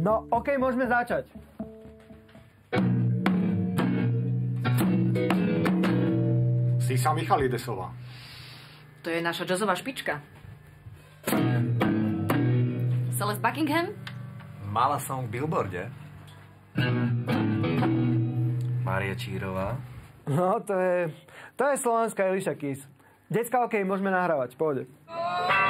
No, OK, môžeme začať. Sisa Michalidesová. To je naša jazzová špička. Celeste Buckingham? Mala som v billboarde. Mária Čírová. No, to je slovenská Eliša Keys. Decka, OK, môžeme nahrávať, pôjde.